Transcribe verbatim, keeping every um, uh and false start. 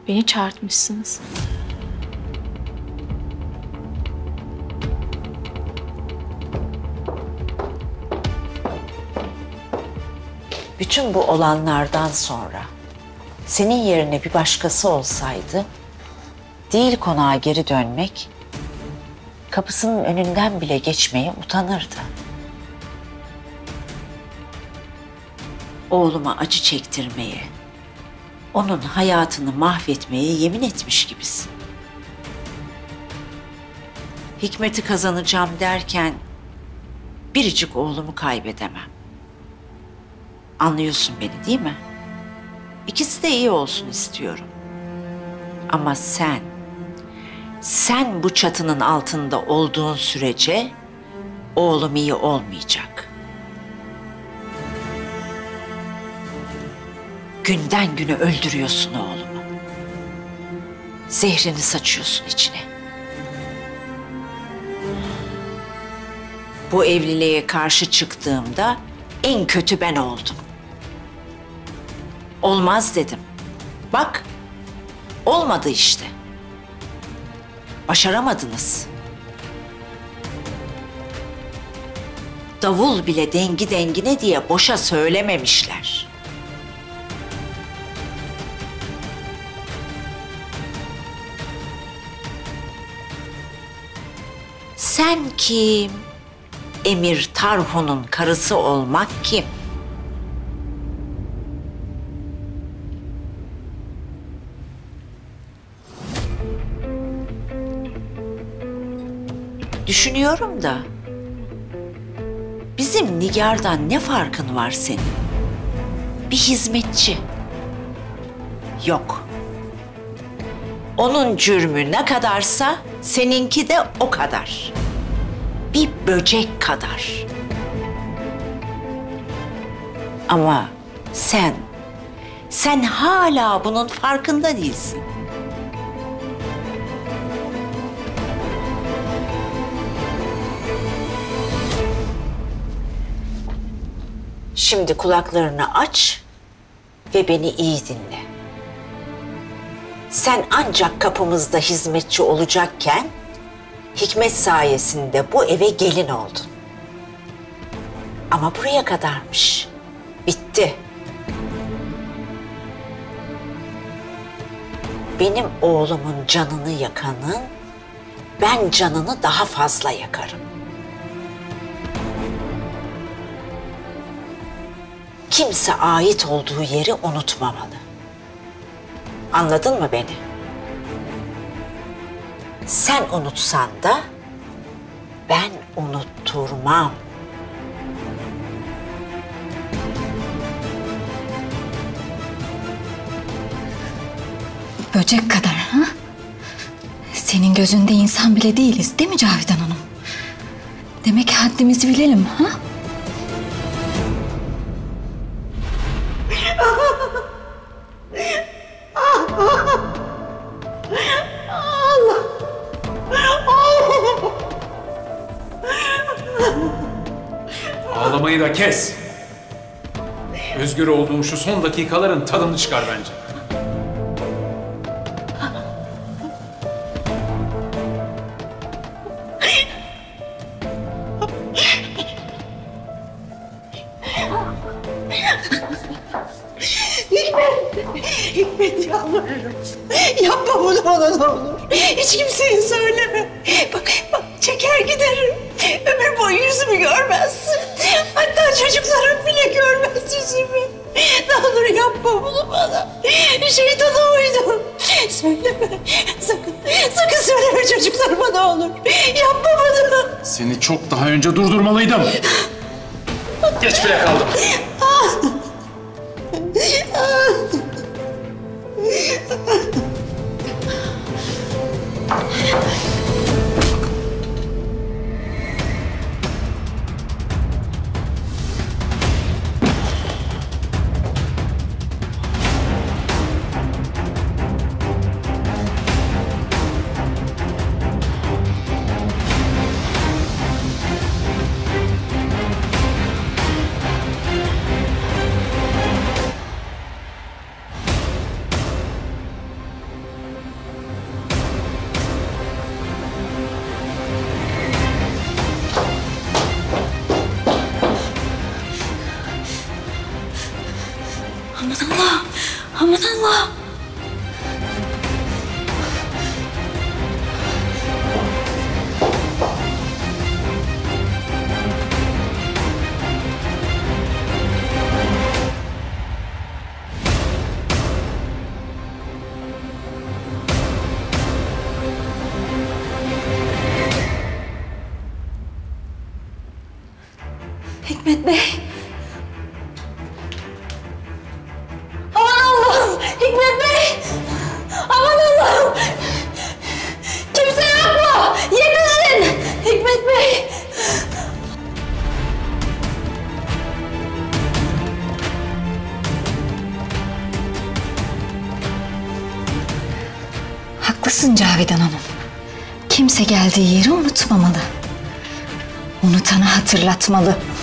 Beni çağırtmışsınız. Bütün bu olanlardan sonra senin yerine bir başkası olsaydı değil konağa geri dönmek, kapısının önünden bile geçmeye utanırdı. Oğluma acı çektirmeye, onun hayatını mahvetmeye yemin etmiş gibisin. Hikmet'i kazanacağım derken biricik oğlumu kaybedemem. Anlıyorsun beni değil mi? İkisi de iyi olsun istiyorum. Ama sen, sen bu çatının altında olduğun sürece oğlum iyi olmayacak. Günden güne öldürüyorsun oğlumu. Zehrini saçıyorsun içine. Bu evliliğe karşı çıktığımda en kötü ben oldum. Olmaz dedim. Bak, olmadı işte. Başaramadınız. Davul bile dengi dengine diye boşa söylememişler. Sen kim? Emir Tarhun'un karısı olmak kim? Düşünüyorum da bizim Nigar'dan ne farkın var senin? Bir hizmetçi. Yok. Onun cürmü ne kadarsa seninki de o kadar. Bir böcek kadar. Ama sen, sen hala bunun farkında değilsin. Şimdi kulaklarını aç ve beni iyi dinle. Sen ancak kapımızda hizmetçi olacakken Hikmet sayesinde bu eve gelin oldun. Ama buraya kadarmış. Bitti. Benim oğlumun canını yakanın, ben canını daha fazla yakarım. Kimse ait olduğu yeri unutmamalı. Anladın mı beni? Sen unutsan da ben unutturmam. Böcek kadar ha? Senin gözünde insan bile değiliz değil mi Cavidan Hanım? Demek haddimizi bilelim ha? Ağlamayı da kes. Özgür olduğun şu son dakikaların tadını çıkar bence. Hikmet yalvarırım. Yapma bunu bana ne olur. Hiç kimseye söyleme. Bak, bak çeker giderim. Ömür boyu yüzümü görmezsin. Hatta çocuklarım bile görmez yüzümü. Ne olur yapma bunu bana. Şeytana uydum. Söyleme. Sakın, sakın söyleme çocuklarıma ne olur. Yapma bunu. Seni çok daha önce durdurmalıydım. Geç bile kaldım. Bey. Aman Allah'ım! Hikmet Bey! Aman Allah'ım! Kimse yok mu? Yetişin! Hikmet Bey! Haklısın Cavidan Hanım. Kimse geldiği yeri unutmamalı. Unutanı hatırlatmalı.